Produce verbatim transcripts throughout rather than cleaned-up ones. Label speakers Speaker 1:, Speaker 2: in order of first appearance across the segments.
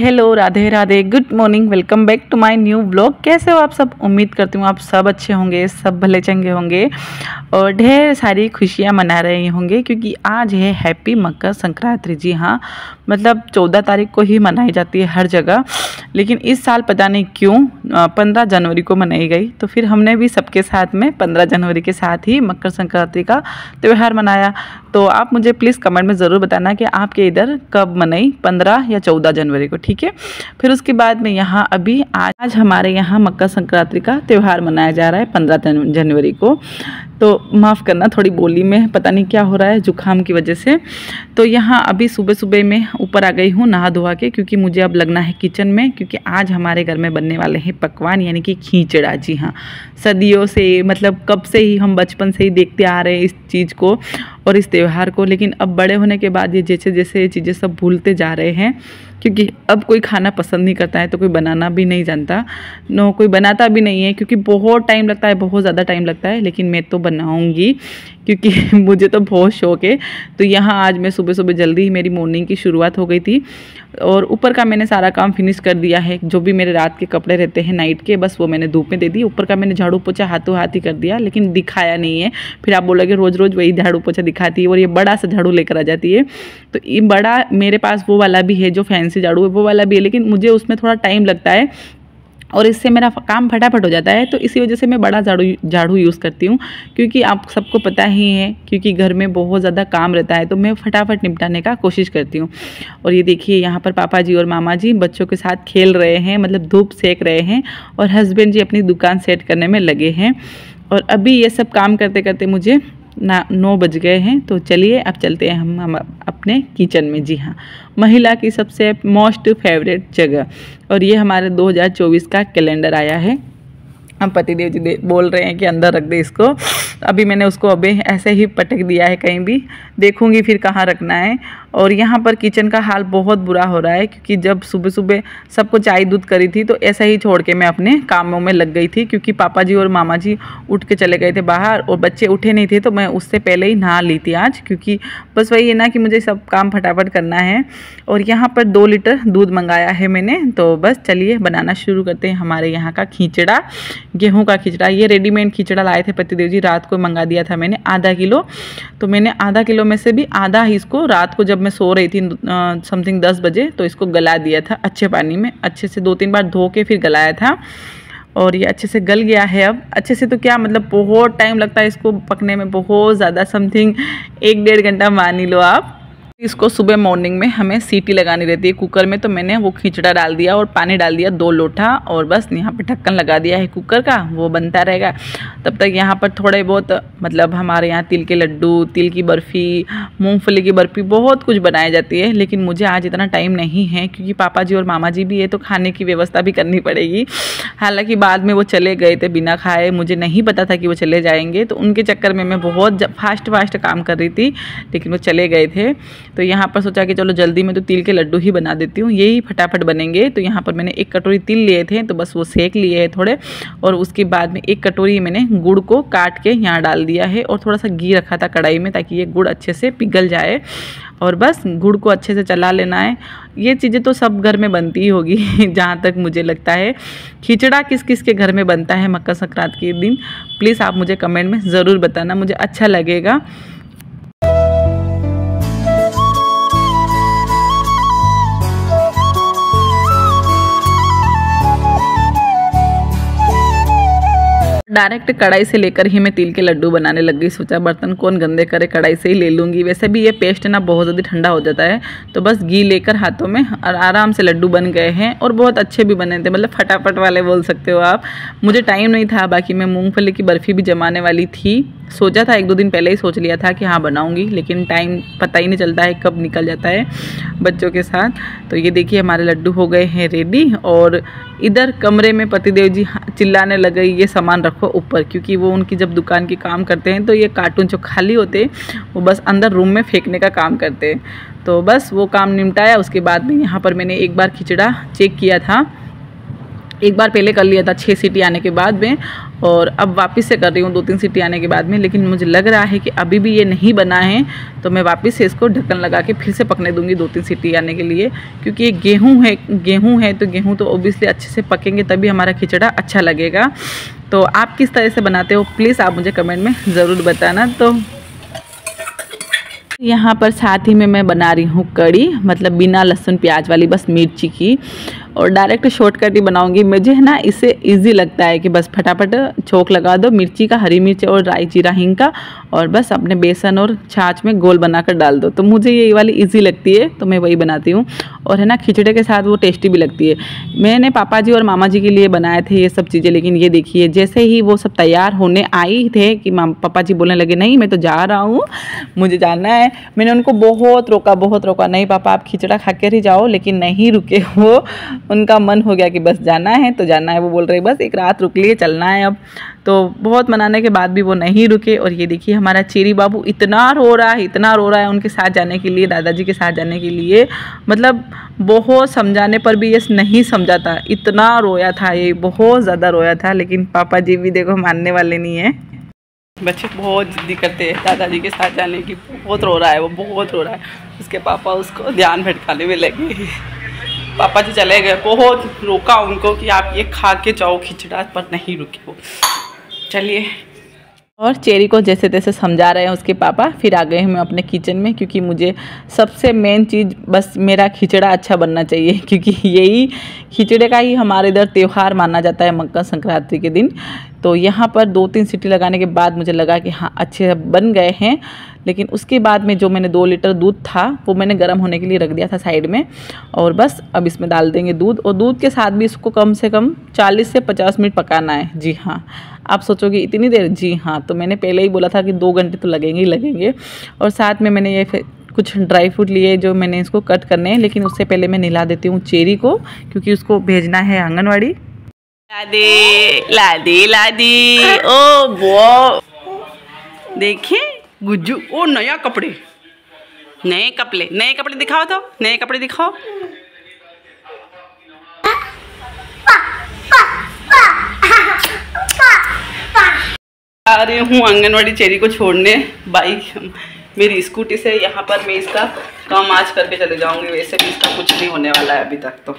Speaker 1: Hello, Radhe Radhe, good morning, welcome back to my new vlog. कैसे हो आप सब? उम्मीद करती हूँ आप सब अच्छे होंगे, सब भले चंगे होंगे और ढेर सारी खुशियाँ मना रहे होंगे क्योंकि आज है हैप्पी मकर संक्रांति। जी हाँ, मतलब चौदह तारीख को ही मनाई जाती है हर जगह, लेकिन इस साल पता नहीं क्यों पंद्रह जनवरी को मनाई गई। तो फिर हमने भी सबके साथ में पंद्रह जनवरी के साथ ही मकर संक्रांति का त्यौहार मनाया। तो आप मुझे प्लीज़ कमेंट में ज़रूर बताना कि आपके इधर कब मनाई, पंद्रह या चौदह जनवरी को, ठीक है। फिर उसके बाद में यहाँ अभी आज आज हमारे यहाँ मकर संक्रांति का त्यौहार मनाया जा रहा है पंद्रह जनवरी को। तो माफ़ करना, थोड़ी बोली में पता नहीं क्या हो रहा है जुकाम की वजह से। तो यहाँ अभी सुबह सुबह में ऊपर आ गई हूँ नहा धोवा के, क्योंकि मुझे अब लगना है किचन में, क्योंकि आज हमारे घर में बनने वाले हैं पकवान, यानी कि खींचड़ा। जी हाँ, सदियों से, मतलब कब से ही हम बचपन से ही देखते आ रहे हैं इस चीज़ को और इस त्यौहार को, लेकिन अब बड़े होने के बाद ये जैसे जैसे ये चीज़ें सब भूलते जा रहे हैं, क्योंकि अब कोई खाना पसंद नहीं करता है तो कोई बनाना भी नहीं जानता, नो कोई बनाता भी नहीं है, क्योंकि बहुत टाइम लगता है, बहुत ज़्यादा टाइम लगता है। लेकिन मैं तो बनाऊंगी क्योंकि मुझे तो बहुत शौक है। तो यहाँ आज मैं सुबह सुबह जल्दी ही मेरी मॉर्निंग की शुरुआत हो गई थी और ऊपर का मैंने सारा काम फिनिश कर दिया है। जो भी मेरे रात के कपड़े रहते हैं नाइट के, बस वो मैंने धूप में दे दी। ऊपर का मैंने झाड़ू पोछा हाथों हाथ ही कर दिया, लेकिन दिखाया नहीं है। फिर आप बोलोगे रोज़ रोज़ वही झाड़ू पोछा दिखाती है और ये बड़ा सा झाड़ू लेकर आ जाती है। तो ये बड़ा मेरे पास वो वाला भी है जो फैंसी झाड़ू है, वो वाला भी है, लेकिन मुझे उसमें थोड़ा टाइम लगता है और इससे मेरा काम फटाफट हो जाता है। तो इसी वजह से मैं बड़ा झाड़ू झाड़ू यूज़ करती हूँ, क्योंकि आप सबको पता ही है, क्योंकि घर में बहुत ज़्यादा काम रहता है तो मैं फटाफट निपटाने का कोशिश करती हूँ। और ये देखिए यहाँ पर पापा जी और मामा जी बच्चों के साथ खेल रहे हैं, मतलब धूप सेक रहे हैं, और हस्बैंड जी अपनी दुकान सेट करने में लगे हैं। और अभी ये सब काम करते करते मुझे ना नौ बज गए हैं। तो चलिए अब चलते हैं हम हम अपने किचन में। जी हाँ, महिला की सबसे मोस्ट फेवरेट जगह। और ये हमारे दो हज़ार चौबीस का कैलेंडर आया है। हम पतिदेव जी बोल रहे हैं कि अंदर रख दे इसको। अभी मैंने उसको अभी ऐसे ही पटक दिया है, कहीं भी देखूंगी फिर कहाँ रखना है। और यहाँ पर किचन का हाल बहुत बुरा हो रहा है, क्योंकि जब सुबह सुबह सबको चाय दूध करी थी तो ऐसा ही छोड़ के मैं अपने कामों में लग गई थी, क्योंकि पापा जी और मामा जी उठ के चले गए थे बाहर और बच्चे उठे नहीं थे। तो मैं उससे पहले ही नहा ली थी आज, क्योंकि बस वही है ना कि मुझे सब काम फटाफट करना है। और यहाँ पर दो लीटर दूध मंगाया है मैंने। तो बस चलिए बनाना शुरू करते हैं हमारे यहाँ का खींचड़ा, गेहूँ का खींचड़ा। ये रेडीमेड खींचड़ा लाए थे पतिदेव जी, रात को मंगा दिया था मैंने आधा किलो। तो मैंने आधा किलो में से भी आधा ही इसको रात को जब मैं सो रही थी समथिंग दस बजे, तो इसको गला दिया था अच्छे पानी में, अच्छे से दो तीन बार धो के फिर गलाया था। और ये अच्छे से गल गया है अब अच्छे से। तो क्या मतलब बहुत टाइम लगता है इसको पकने में, बहुत ज़्यादा, समथिंग एक डेढ़ घंटा मान ही लो आप। इसको सुबह मॉर्निंग में हमें सीटी लगानी रहती है कुकर में। तो मैंने वो खींचड़ा डाल दिया और पानी डाल दिया दो लोटा, और बस यहाँ पे ढक्कन लगा दिया है कुकर का, वो बनता रहेगा। तब तक यहाँ पर थोड़े बहुत, मतलब हमारे यहाँ तिल के लड्डू, तिल की बर्फ़ी, मूंगफली की बर्फ़ी, बहुत कुछ बनाई जाती है। लेकिन मुझे आज इतना टाइम नहीं है, क्योंकि पापा जी और मामा जी भी है तो खाने की व्यवस्था भी करनी पड़ेगी। हालाँकि बाद में वो चले गए थे बिना खाए, मुझे नहीं पता था कि वो चले जाएंगे, तो उनके चक्कर में मैं बहुत फास्ट फास्ट काम कर रही थी, लेकिन वो चले गए थे। तो यहाँ पर सोचा कि चलो जल्दी में तो तिल के लड्डू ही बना देती हूँ, यही फटाफट बनेंगे। तो यहाँ पर मैंने एक कटोरी तिल लिए थे, तो बस वो सेक लिए हैं थोड़े। और उसके बाद में एक कटोरी मैंने गुड़ को काट के यहाँ डाल दिया है, और थोड़ा सा घी रखा था कढ़ाई में ताकि ये गुड़ अच्छे से पिघल जाए। और बस गुड़ को अच्छे से चला लेना है। ये चीज़ें तो सब घर में बनती ही होगी जहाँ तक मुझे लगता है। खिचड़ा किस किस के घर में बनता है मकर संक्रांति के दिन, प्लीज़ आप मुझे कमेंट में ज़रूर बताना, मुझे अच्छा लगेगा। डायरेक्ट कढ़ाई से लेकर ही मैं तिल के लड्डू बनाने लग गई। सोचा बर्तन कौन गंदे करे, कढ़ाई से ही ले लूँगी। वैसे भी ये पेस्ट ना बहुत ज़्यादा ठंडा हो जाता है। तो बस घी लेकर हाथों में और आराम से लड्डू बन गए हैं, और बहुत अच्छे भी बने थे, मतलब फटाफट वाले बोल सकते हो आप। मुझे टाइम नहीं था, बाकी मैं मूँगफली की बर्फ़ी भी जमाने वाली थी। सोचा था, एक दो दिन पहले ही सोच लिया था कि हाँ बनाऊँगी, लेकिन टाइम पता ही नहीं चलता है कब निकल जाता है बच्चों के साथ। तो ये देखिए हमारे लड्डू हो गए हैं रेडी। और इधर कमरे में पतिदेव जी चिल्लाने लग गई, ये सामान रखो ऊपर, क्योंकि वो उनकी जब दुकान की काम करते हैं तो ये कार्टून जो खाली होते हैं वो बस अंदर रूम में फेंकने का काम करते हैं। तो बस वो काम निपटाया। उसके बाद में यहाँ पर मैंने एक बार खिचड़ा चेक किया था, एक बार पहले कर लिया था छः सीटी आने के बाद में, और अब वापस से कर रही हूँ दो तीन सीटी आने के बाद में। लेकिन मुझे लग रहा है कि अभी भी ये नहीं बना है, तो मैं वापस से इसको ढक्कन लगा के फिर से पकने दूँगी दो तीन सीटी आने के लिए, क्योंकि ये गेहूँ है गेहूँ है तो गेहूँ तो ओबियसली अच्छे से पकेंगे तभी हमारा खिचड़ा अच्छा लगेगा। तो आप किस तरह से बनाते हो प्लीज़ आप मुझे कमेंट में ज़रूर बताना। तो यहाँ पर साथ ही में मैं बना रही हूँ कड़ी, मतलब बिना लहसुन प्याज वाली, बस मिर्ची की, और डायरेक्ट शॉर्टकट ही बनाऊंगी। मुझे है ना इससे इजी लगता है कि बस फटाफट छोंक लगा दो मिर्ची का, हरी मिर्च और राई जीरा हींग का, और बस अपने बेसन और छाछ में गोल बनाकर डाल दो। तो मुझे ये वाली इजी लगती है तो मैं वही बनाती हूँ, और है ना खिचड़े के साथ वो टेस्टी भी लगती है। मैंने पापा जी और मामा जी के लिए बनाए थे ये सब चीज़ें, लेकिन ये देखिए जैसे ही वो सब तैयार होने आई थे कि माम पापा जी बोलने लगे नहीं मैं तो जा रहा हूँ, मुझे जाना है। मैंने उनको बहुत रोका बहुत रोका नहीं पापा आप खिचड़ा खा कर ही जाओ, लेकिन नहीं रुके वो, उनका मन हो गया कि बस जाना है तो जाना है। वो बोल रहे बस एक रात रुक लिए चलना है अब। तो बहुत मनाने के बाद भी वो नहीं रुके, और ये देखिए हमारा चेरी बाबू इतना रो रहा है इतना रो रहा है उनके साथ जाने के लिए, दादाजी के साथ जाने के लिए। मतलब बहुत समझाने पर भी ये नहीं समझा था, इतना रोया था ये, बहुत ज़्यादा रोया था। लेकिन पापा जी भी देखो मानने वाले नहीं है। बच्चे बहुत जिद्दी करते हैं दादाजी के साथ जाने की, बहुत रो रहा है वो, बहुत रो रहा है। उसके पापा उसको ध्यान भटकाने में लगे। पापा जी चले गए, बहुत रोका उनको कि आप ये खा के जाओ खिचड़ा, पर नहीं रुके वो। चलिए, और चेरी को जैसे तैसे समझा रहे हैं उसके पापा। फिर आ गए हैं मैं अपने किचन में, क्योंकि मुझे सबसे मेन चीज़ बस मेरा खिचड़ा अच्छा बनना चाहिए, क्योंकि यही खिचड़े का ही हमारे इधर त्यौहार माना जाता है मकर संक्रांति के दिन। तो यहाँ पर दो तीन सीटी लगाने के बाद मुझे लगा कि हाँ अच्छे बन गए हैं। लेकिन उसके बाद में जो मैंने दो लीटर दूध था वो मैंने गर्म होने के लिए रख दिया था साइड में, और बस अब इसमें डाल देंगे दूध, और दूध के साथ भी इसको कम से कम चालीस से पचास मिनट पकाना है। जी हाँ, आप सोचोगे इतनी देर? जी हाँ, तो मैंने पहले ही बोला था कि दो घंटे तो लगेंगे ही लगेंगे। और साथ में मैंने ये फिर कुछ ड्राई फ्रूट लिए जो मैंने इसको कट करने हैं, लेकिन उससे पहले मैं नहला देती हूँ चेरी को, क्योंकि उसको भेजना है आंगनवाड़ी। लादी लादी लादी ओ वो देखिए गुज्जू, ओ नया कपड़े, नए कपड़े नए कपड़े दिखाओ, तो नए कपड़े दिखाओ। आ रही हूँ आंगनवाड़ी चेरी को छोड़ने बाइक मेरी स्कूटी से। यहाँ पर मैं इसका काम आज करके चले जाऊंगी, वैसे भी इसका कुछ नहीं होने वाला है अभी तक तो।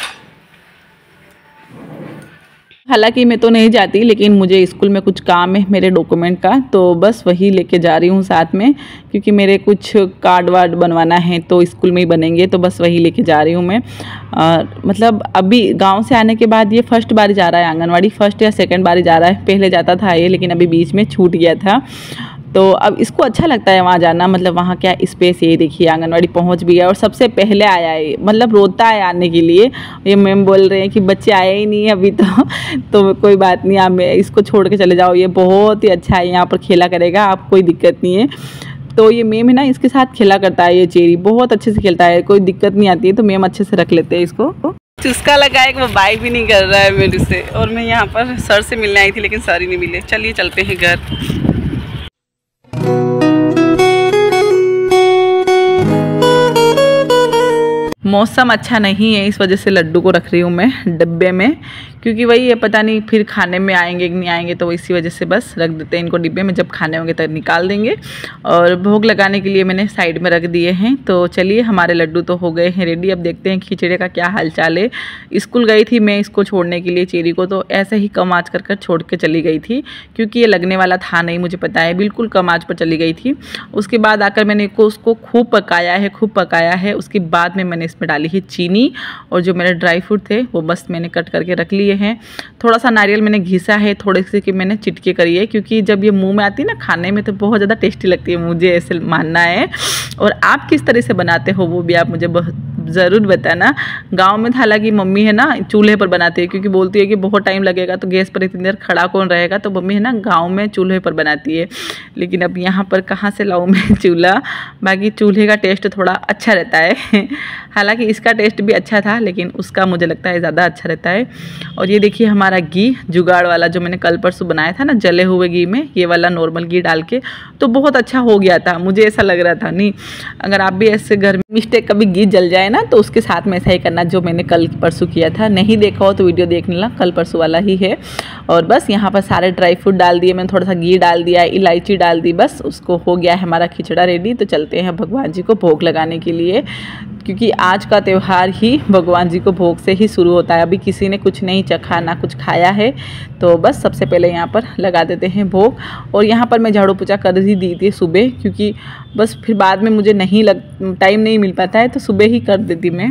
Speaker 1: हालांकि मैं तो नहीं जाती, लेकिन मुझे स्कूल में कुछ काम है मेरे डॉक्यूमेंट का, तो बस वही लेके जा रही हूँ साथ में, क्योंकि मेरे कुछ कार्ड वार्ड बनवाना है तो स्कूल में ही बनेंगे, तो बस वही लेके जा रही हूँ मैं। आ, मतलब अभी गांव से आने के बाद ये फर्स्ट बार जा रहा है आंगनवाड़ी, फर्स्ट या सेकंड बार जा रहा है। पहले जाता था ये, लेकिन अभी बीच में छूट गया था, तो अब इसको अच्छा लगता है वहाँ जाना। मतलब वहाँ क्या स्पेस है, देखिए आंगनवाड़ी पहुँच भी गया और सबसे पहले आया है, मतलब रोता है आने के लिए। ये मैम बोल रहे हैं कि बच्चे आए ही नहीं है अभी तो तो कोई बात नहीं, आप इसको छोड़ के चले जाओ, ये बहुत ही अच्छा है, यहाँ पर खेला करेगा, आप कोई दिक्कत नहीं है। तो ये मैम है ना इसके साथ खेला करता है, ये चेरी बहुत अच्छे से खेलता है, कोई दिक्कत नहीं आती है, तो मैम अच्छे से रख लेते हैं इसको। चुस्का लगा है कि वो बाय भी नहीं कर रहा है मेरे से, और मैं यहाँ पर सर से मिलने आई थी लेकिन सर ही नहीं मिले। चलिए चलते हैं घर। मौसम अच्छा नहीं है, इस वजह से लड्डू को रख रही हूँ मैं डिब्बे में, क्योंकि वही है पता नहीं फिर खाने में आएंगे कि नहीं आएंगे, तो इसी वजह से बस रख देते हैं इनको डिब्बे में, जब खाने होंगे तब निकाल देंगे। और भोग लगाने के लिए मैंने साइड में रख दिए हैं। तो चलिए हमारे लड्डू तो हो गए हैं रेडी। अब देखते हैं खिचड़े का क्या हालचाल है। स्कूल गई थी मैं इसको छोड़ने के लिए चेरी को, तो ऐसे ही कम आँच कर कर छोड़ के चली गई थी, क्योंकि ये लगने वाला था नहीं, मुझे पता है, बिल्कुल कम आँच पर चली गई थी। उसके बाद आकर मैंने उसको खूब पकाया है खूब पकाया है उसके बाद में मैंने इसमें डाली है चीनी, और जो मेरे ड्राई फ्रूट थे वो बस मैंने कट करके रख लिए हैं। थोड़ा सा नारियल मैंने घिसा है, थोड़े से कि मैंने चिटके करी है, क्योंकि जब ये मुंह में आती है ना खाने में तो बहुत ज़्यादा टेस्टी लगती है, मुझे ऐसे मानना है। और आप किस तरह से बनाते हो वो भी आप मुझे ज़रूर बताना। गांव में हालांकि मम्मी है ना चूल्हे पर बनाती है, क्योंकि बोलती है कि बहुत टाइम लगेगा तो गैस पर इतनी देर खड़ा कौन रहेगा, तो मम्मी है ना गांव में चूल्हे पर बनाती है। लेकिन अब यहाँ पर कहाँ से लाऊं मैं चूल्हा, बाकी चूल्हे का टेस्ट थोड़ा अच्छा रहता है। हालांकि इसका टेस्ट भी अच्छा था, लेकिन उसका मुझे लगता है ज़्यादा अच्छा रहता है। और ये देखिए हमारा घी जुगाड़ वाला जो मैंने कल परसों बनाया था ना, जले हुए घी में ये वाला नॉर्मल घी डाल के, तो बहुत अच्छा हो गया था। मुझे ऐसा लग रहा था। नहीं, अगर आप भी ऐसे घर में मिस्टेक कभी घी जल जाए ना, तो उसके साथ में ऐसा ही करना जो मैंने कल परसों किया था। नहीं देखा हो तो वीडियो देख लेना, कल परसों वाला ही है। और बस यहाँ पर सारे ड्राई फ्रूट डाल दिए, मैंने थोड़ा सा घी डाल दिया, इलायची डाल दी, बस उसको हो गया है हमारा खिचड़ा रेडी। तो चलते हैं भगवान जी को भोग लगाने के लिए, क्योंकि आज का त्यौहार ही भगवान जी को भोग से ही शुरू होता है। अभी किसी ने कुछ नहीं चखा ना कुछ खाया है, तो बस सबसे पहले यहाँ पर लगा देते हैं भोग। और यहाँ पर मैं झाड़ू पोछा कर ही दी थी सुबह, क्योंकि बस फिर बाद में मुझे नहीं लग टाइम नहीं मिल पाता है, तो सुबह ही कर देती मैं।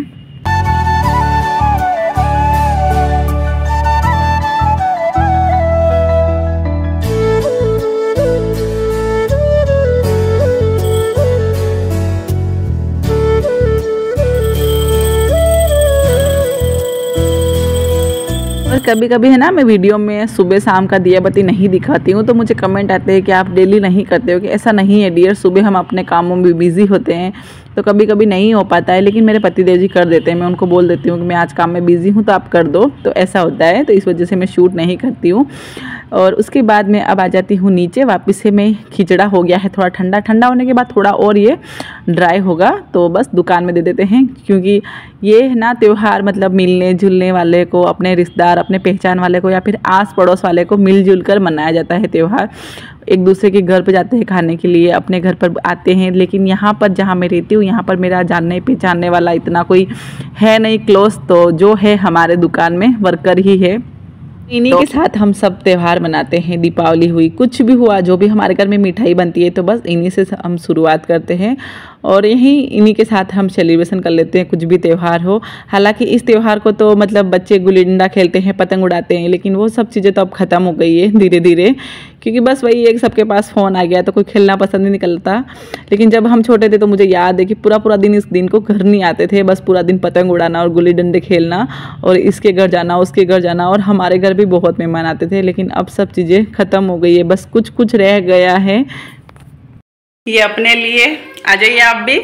Speaker 1: कभी कभी है ना, मैं वीडियो में सुबह शाम का दिया बत्ती नहीं दिखाती हूँ, तो मुझे कमेंट आते हैं कि आप डेली नहीं करते हो। कि ऐसा नहीं है डियर, सुबह हम अपने कामों में बिजी होते हैं, तो कभी कभी नहीं हो पाता है, लेकिन मेरे पतिदेव जी कर देते हैं। मैं उनको बोल देती हूँ कि मैं आज काम में बिजी हूँ तो आप कर दो, तो ऐसा होता है। तो इस वजह से मैं शूट नहीं करती हूँ। और उसके बाद मैं अब आ जाती हूँ नीचे। वापस से मैं खिचड़ा हो गया है थोड़ा ठंडा, ठंडा होने के बाद थोड़ा और ये ड्राई होगा, तो बस दुकान में दे देते हैं। क्योंकि ये ना त्यौहार मतलब मिलने जुलने वाले को, अपने रिश्तेदार, अपने पहचान वाले को या फिर आस पड़ोस वाले को मिलजुल कर मनाया जाता है त्यौहार। एक दूसरे के घर पे जाते हैं खाने के लिए, अपने घर पर आते हैं। लेकिन यहाँ पर जहाँ मैं रहती हूँ, यहाँ पर मेरा जानने पहचानने वाला इतना कोई है नहीं क्लोज, तो जो है हमारे दुकान में वर्कर ही है। इन्हीं तो के साथ हम सब त्यौहार मनाते हैं। दीपावली हुई, कुछ भी हुआ, जो भी हमारे घर में मिठाई बनती है, तो बस इन्हीं से हम शुरुआत करते हैं। और यही इन्हीं के साथ हम सेलिब्रेशन कर लेते हैं, कुछ भी त्यौहार हो। हालांकि इस त्यौहार को तो मतलब बच्चे गुल्ली डंडा खेलते हैं, पतंग उड़ाते हैं, लेकिन वो सब चीज़ें तो अब ख़त्म हो गई है धीरे धीरे, क्योंकि बस वही एक सबके पास फ़ोन आ गया, तो कोई खेलना पसंद नहीं निकलता। लेकिन जब हम छोटे थे तो मुझे याद है कि पूरा पूरा दिन इस दिन को घर नहीं आते थे, बस पूरा दिन पतंग उड़ाना और गुल्ली डंडे खेलना, और इसके घर जाना उसके घर जाना। और हमारे घर भी बहुत मेहमान आते थे, लेकिन अब सब चीज़ें ख़त्म हो गई है, बस कुछ कुछ रह गया है। ये अपने लिए आ जाइए आप भी।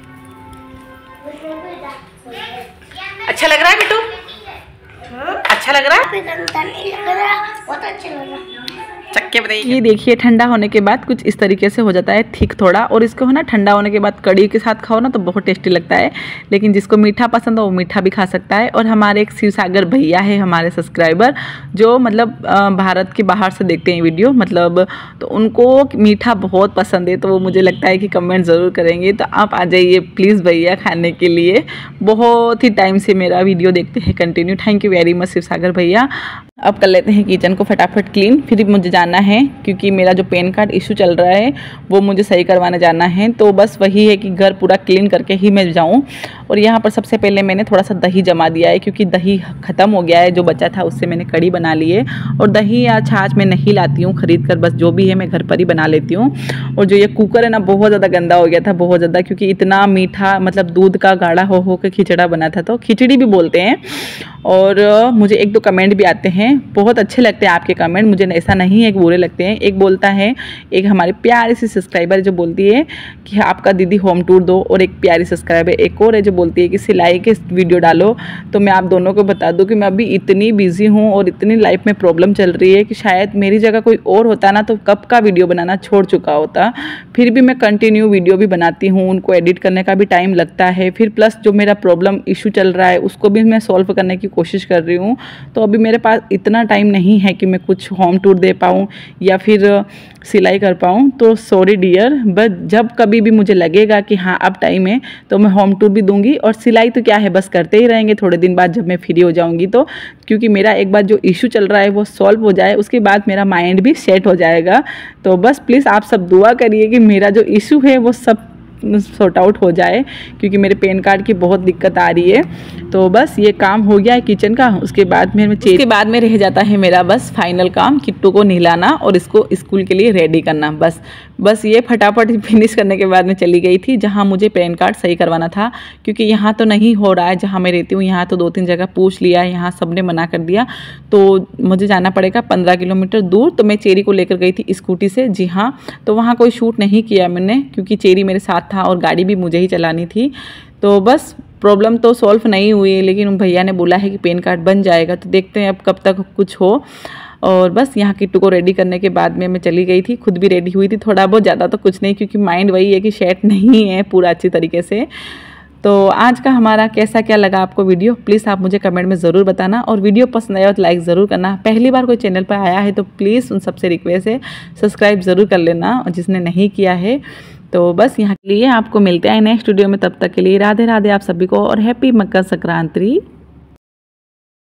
Speaker 1: अच्छा लग रहा है बिट्टू? अच्छा लग रहा है? बहुत अच्छा लग रहा है। चक्के बताइए। ये देखिए ठंडा होने के बाद कुछ इस तरीके से हो जाता है थिक थोड़ा, और इसको है ना ठंडा होने के बाद कड़ी के साथ खाओ ना तो बहुत टेस्टी लगता है। लेकिन जिसको मीठा पसंद हो वो मीठा भी खा सकता है। और हमारे एक शिवसागर भैया है, हमारे सब्सक्राइबर, जो मतलब भारत के बाहर से देखते हैं वीडियो, मतलब तो उनको मीठा बहुत पसंद है, तो वो मुझे लगता है कि कमेंट ज़रूर करेंगे। तो आप आ जाइए प्लीज़ भैया खाने के लिए। बहुत ही टाइम से मेरा वीडियो देखते हैं continue. Thank you very much Shivsagar भैया। अब कर लेते हैं किचन को फटाफट क्लीन। फिर मुझे जाना है, क्योंकि मेरा जो पैन कार्ड इशू चल रहा है वो मुझे सही करवाने जाना है। तो बस वही है कि घर पूरा क्लीन करके ही मैं जाऊं। और यहाँ पर सबसे पहले मैंने थोड़ा सा दही जमा दिया है, क्योंकि दही ख़त्म हो गया है, जो बचा था उससे मैंने कड़ी बना ली है। और दही या छाछ मैं नहीं लाती हूँ खरीद कर, बस जो भी है मैं घर पर ही बना लेती हूँ। और जो ये कुकर है ना, बहुत ज़्यादा गंदा हो गया था, बहुत ज़्यादा, क्योंकि इतना मीठा मतलब दूध का गाढ़ा हो हो के खिचड़ा बना था, तो खिचड़ी भी बोलते हैं। और मुझे एक दो कमेंट भी आते हैं, बहुत अच्छे लगते हैं आपके कमेंट, मुझे ऐसा नहीं है कि बुरे लगते हैं। एक बोलता है, एक हमारी प्यारी सी सब्सक्राइबर जो बोलती है कि आपका दीदी होम टूर दो, और एक प्यारी सब्सक्राइबर एक और है जो बोलती है कि सिलाई के वीडियो डालो। तो मैं आप दोनों को बता दूं कि मैं अभी इतनी बिजी हूं और इतनी लाइफ में प्रॉब्लम चल रही है कि शायद मेरी जगह कोई और होता ना तो कब का वीडियो बनाना छोड़ चुका होता। फिर भी मैं कंटिन्यू वीडियो भी बनाती हूँ, उनको एडिट करने का भी टाइम लगता है। फिर प्लस जो मेरा प्रॉब्लम इशू चल रहा है उसको भी मैं सॉल्व करने की कोशिश कर रही हूँ। तो अभी मेरे पास इतना टाइम नहीं है कि मैं कुछ होम टूर दे पाऊँ या फिर सिलाई कर पाऊँ। तो सॉरी डियर, बस जब कभी भी मुझे लगेगा कि हाँ अब टाइम है तो मैं होम टूर भी दूंगी। और सिलाई तो क्या है, बस करते ही रहेंगे थोड़े दिन बाद जब मैं फ्री हो जाऊंगी तो, क्योंकि मेरा एक बार जो इशू चल रहा है वो सॉल्व हो जाए, उसके बाद मेरा माइंड भी सेट हो जाएगा। तो बस प्लीज़ आप सब दुआ करिए कि मेरा जो इशू है वो सब सॉर्ट आउट हो जाए, क्योंकि मेरे पैन कार्ड की बहुत दिक्कत आ रही है। तो बस ये काम हो गया है किचन का। उसके बाद में उसके बाद में रह जाता है मेरा बस फाइनल काम, किट्टू को नहलाना और इसको स्कूल के लिए रेडी करना। बस बस ये फटाफट फिनिश करने के बाद मैं चली गई थी जहाँ मुझे पैन कार्ड सही करवाना था, क्योंकि यहाँ तो नहीं हो रहा है जहाँ मैं रहती हूँ। यहाँ तो दो तीन जगह पूछ लिया है, यहाँ सब ने मना कर दिया, तो मुझे जाना पड़ेगा पंद्रह किलोमीटर दूर। तो मैं चेरी को लेकर गई थी स्कूटी से। जी हाँ, तो वहाँ कोई शूट नहीं किया मैंने, क्योंकि चेरी मेरे साथ था और गाड़ी भी मुझे ही चलानी थी। तो बस प्रॉब्लम तो सॉल्व नहीं हुई, लेकिन भैया ने बोला है कि पैन कार्ड बन जाएगा, तो देखते हैं अब कब तक कुछ हो। और बस यहाँ किट्टू को रेडी करने के बाद में मैं चली गई थी, खुद भी रेडी हुई थी थोड़ा बहुत, ज़्यादा तो कुछ नहीं, क्योंकि माइंड वही है कि सेट नहीं है पूरा अच्छी तरीके से। तो आज का हमारा कैसा क्या लगा आपको वीडियो, प्लीज़ आप मुझे कमेंट में ज़रूर बताना, और वीडियो पसंद आया तो लाइक ज़रूर करना। पहली बार कोई चैनल पर आया है तो प्लीज़ उन सबसे रिक्वेस्ट है सब्सक्राइब ज़रूर कर लेना, और जिसने नहीं किया है। तो बस यहाँ के लिए आपको मिलते हैं नेक्स्ट वीडियो में, तब तक के लिए राधे राधे आप सभी को, और हैप्पी मकर संक्रांति।